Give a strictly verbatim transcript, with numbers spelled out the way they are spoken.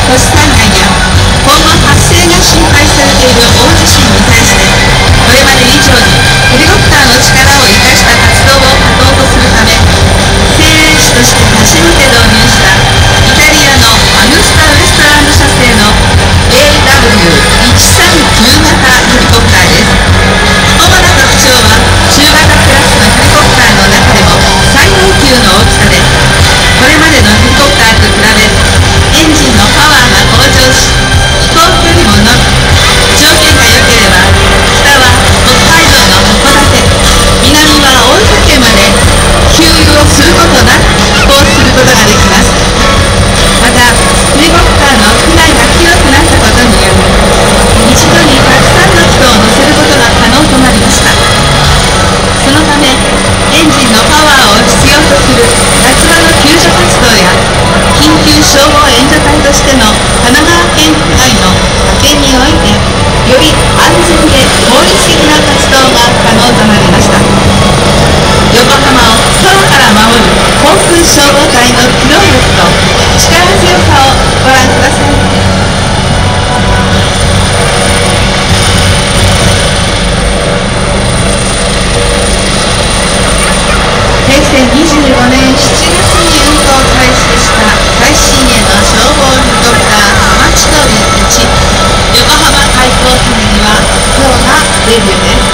都市災害や今後発生が心配されている大地震に対してこれまで以上にヘリコプターの力を生かした活動を可能とするため政令市として初めて導入したイタリアのアグスタ・ウエストランド社製の エーダブリューいちさんきゅう 型ヘリコプターです。主な特徴は中型クラスのヘリコプターの中でも最大級の大きさでこれまでのヘリコプターと比べエンジンのパワーが向上し飛行距離も伸び条件が良ければ北は北海道の函館南は大分県まで給油をすることなく飛行することができます。またヘリコプターの機内が広くなったことにより一度にたくさんの人を乗せることが可能となりました。そのためエンジンのパワーを必要とする夏場の救助活動や緊急消防援助隊としての神奈川県外の派遣においてより安全で効率的な活動が可能となりました。横浜を空から守る航空消防隊の機動力と力強さをご覧ください。へいせいにじゅうごねんしちがつに運行開始した最新鋭の消防ヘリコプターハマチノリいち横浜開港記念には今日がデビューです。